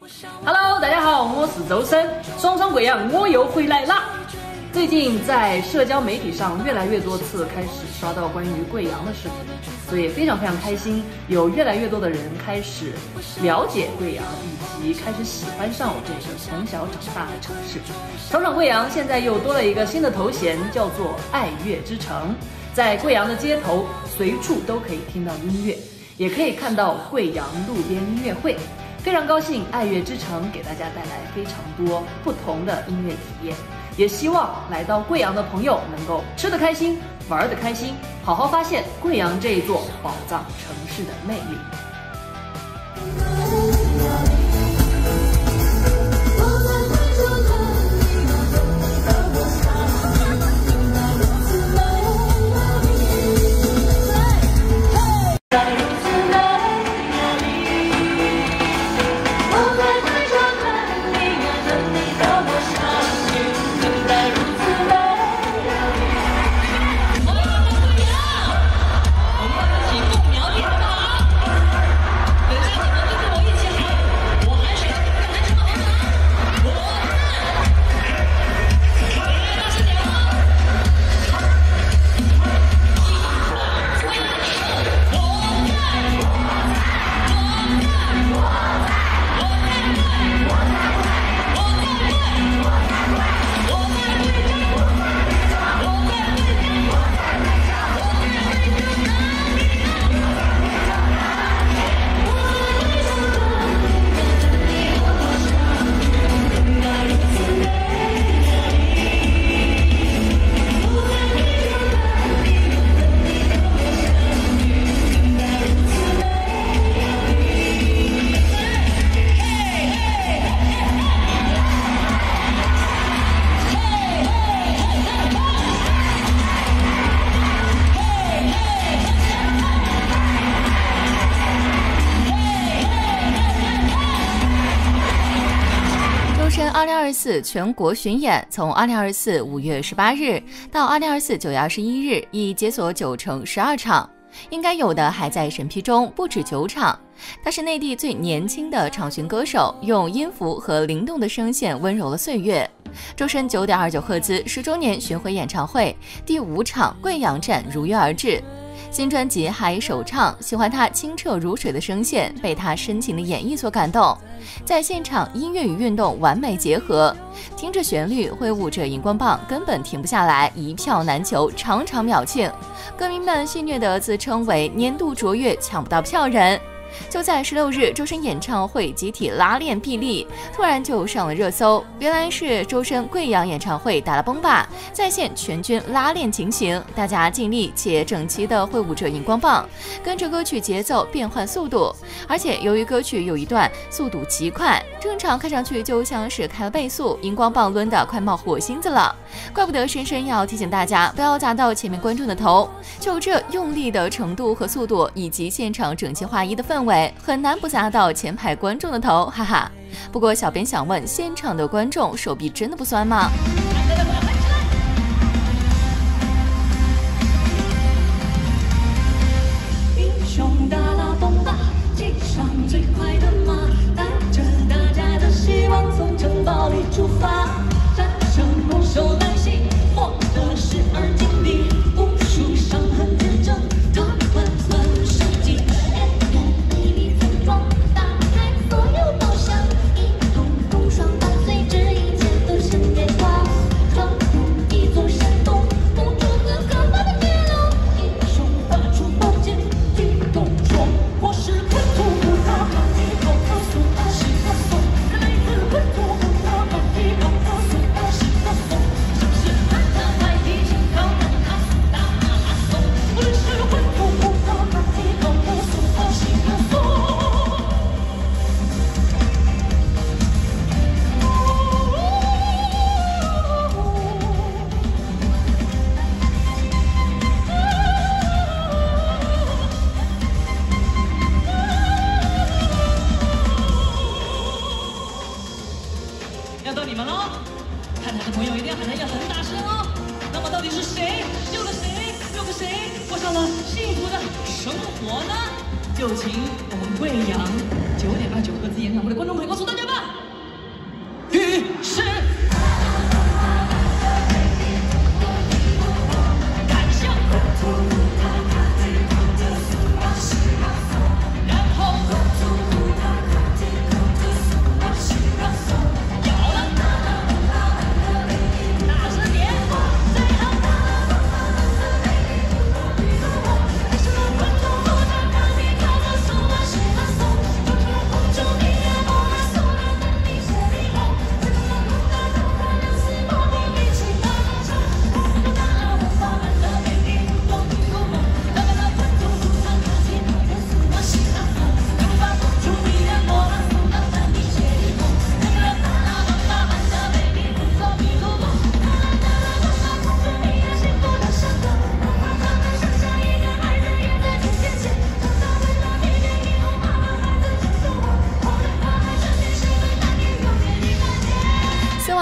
Hello， 大家好，我是周深，爽爽贵阳我又回来啦！最近在社交媒体上越来越多次开始刷到关于贵阳的视频，所以非常开心，有越来越多的人开始了解贵阳，以及开始喜欢上我这个从小长大的城市。爽爽贵阳现在又多了一个新的头衔，叫做爱乐之城。在贵阳的街头，随处都可以听到音乐，也可以看到贵阳路边音乐会。非常高兴爱乐之城给大家带来非常多不同的音乐体验，也希望来到贵阳的朋友能够吃得开心，玩得开心，好好发现贵阳这一座宝藏城市的魅力。 2024全国巡演从2024 5月18日到2024 9月21日，已解锁9城12场，应该有的还在审批中，不止9场。他是内地最年轻的场巡歌手，用音符和灵动的声线温柔了岁月。周深9.29赫兹10周年巡回演唱会第5场贵阳站如约而至。新专辑还首唱，喜欢他清澈如水的声线，被他深情的演绎所感动。在现场，音乐与运动完美结合，听着旋律，挥舞着荧光棒，根本停不下来，一票难求，场场秒罄。歌迷们戏谑地自称为年度卓越抢不到票人。就在16日，周深演唱会集体拉练臂力，突然就上了热搜。原来是周深贵阳演唱会打了崩吧，在线全军拉练情形，大家尽力且整齐地挥舞着荧光棒，跟着歌曲节奏变换速度。而且由于歌曲有一段速度极快，正常看上去就像是开了倍速，荧光棒抡得快冒火星子了。怪不得深深要提醒大家不要砸到前面观众的头，就这用力的程度和速度，以及现场整齐划一的氛围，很难不砸到前排观众的头，哈哈。不过小编想问，现场的观众手臂真的不酸吗？ 英雄大拉崩吧，骑上最快的马，带着大家的希望从城堡里出发，战胜猛兽南行，获得12金币，无数伤痕见证他缓缓升级。幸福的生活呢？就请我们贵阳9.29赫兹演唱会的观众朋友告诉大家吧。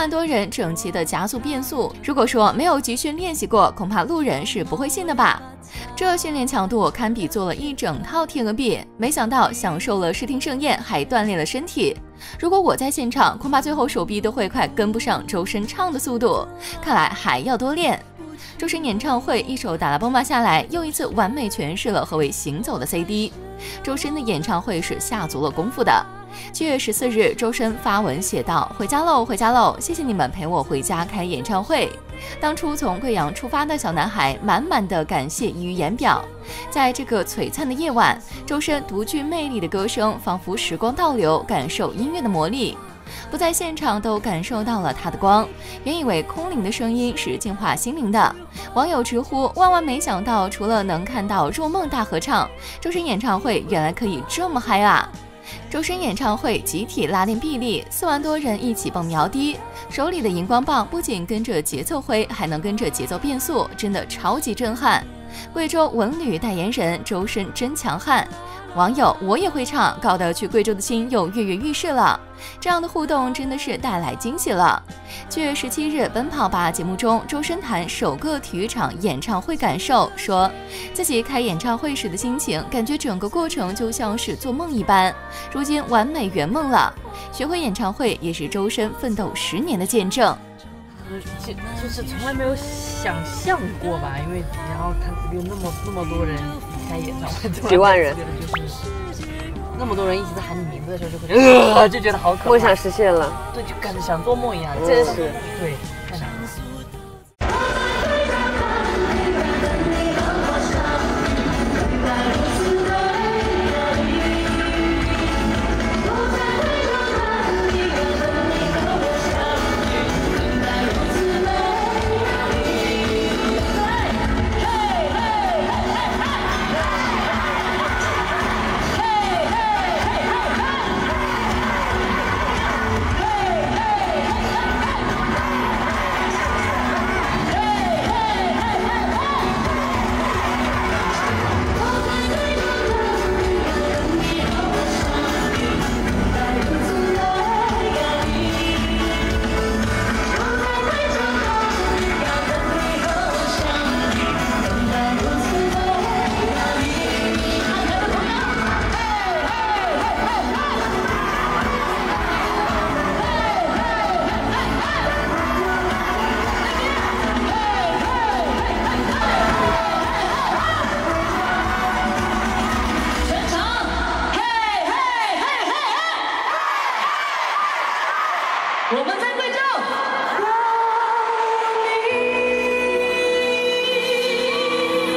万多人整齐的加速变速，如果说没有集训练习过，恐怕路人是不会信的吧。这训练强度堪比做了一整套天鹅臂，没想到享受了视听盛宴，还锻炼了身体。如果我在现场，恐怕最后手臂都会快跟不上周深唱的速度，看来还要多练。周深演唱会一首达拉崩吧下来，又一次完美诠释了何为行走的 CD。周深的演唱会是下足了功夫的。7月14日，周深发文写道：“回家喽，回家喽！谢谢你们陪我回家开演唱会。”当初从贵阳出发的小男孩，满满的感谢溢于言表。在这个璀璨的夜晚，周深独具魅力的歌声，仿佛时光倒流，感受音乐的魔力。不在现场都感受到了他的光，原以为空灵的声音是净化心灵的。网友直呼万万没想到，除了能看到若梦大合唱，周深演唱会原来可以这么嗨啊！周深演唱会集体拉练臂力，4万多人一起蹦苗笛，手里的荧光棒不仅跟着节奏挥，还能跟着节奏变速，真的超级震撼。贵州文旅代言人周深真强悍。网友我也会唱，搞得去贵州的心又跃跃欲试了。这样的互动真的是带来惊喜了。7月17日，奔跑吧节目中，周深谈首个体育场演唱会感受，说自己开演唱会时的心情，感觉整个过程就像是做梦一般，如今完美圆梦了。学会演唱会也是周深奋斗10年的见证。 就是从来没有想象过吧，因为然后他有那么多人开演唱会， 几万人， 就是那么多人一直在喊你名字的时候，就会就觉得好可怕， 梦想实现了， 对，就感觉像做梦一样， 真是对，太难了。我们在贵州。